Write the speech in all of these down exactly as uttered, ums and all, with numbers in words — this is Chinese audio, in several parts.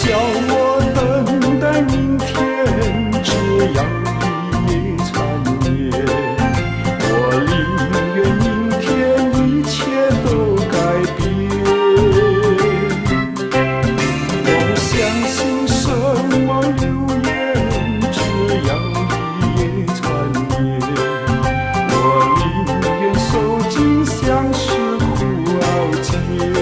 叫我等待明天，这样一夜缠绵。我宁愿明天一切都改变。我不相信什么流言，这样一夜缠绵。我宁愿受尽相思苦熬煎。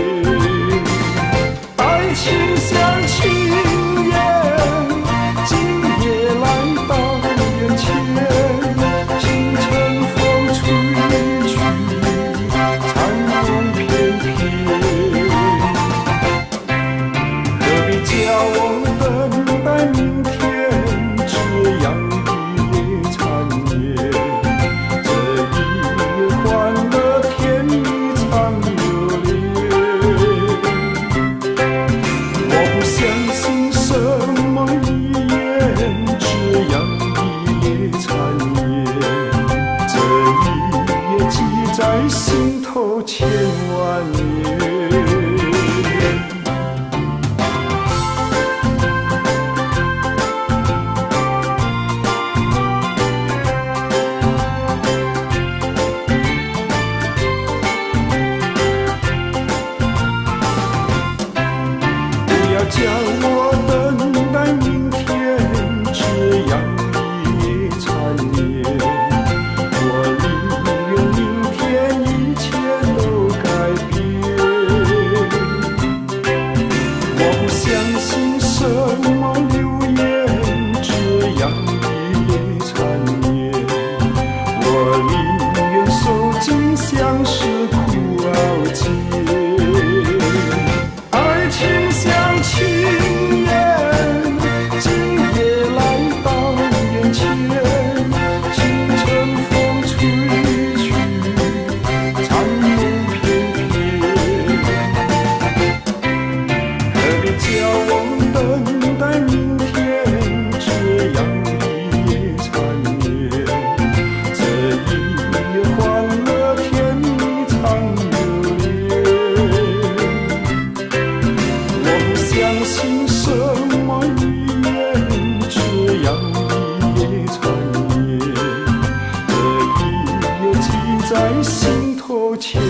爱情像情缘，今夜来到眼前，清晨风吹去，残梦翩翩。何必叫我等待明天，这样一夜缠绵。这一夜欢乐甜蜜长流连。我不相信什么语言，这样一夜缠绵。这一夜记在心头千万年。不要叫我等待明天，这样一夜缠绵。我宁愿明天一切都改变。我不相信什么流言，这样一夜缠绵。我宁愿受尽相思苦熬煎。爱情像情缘，今夜来到眼前，清晨风吹去，残梦翩翩。何必叫我等待明天，这样一夜缠绵。这一夜欢乐甜蜜长流连。我不相信什么语言，这样一夜缠绵。这一夜记在心头千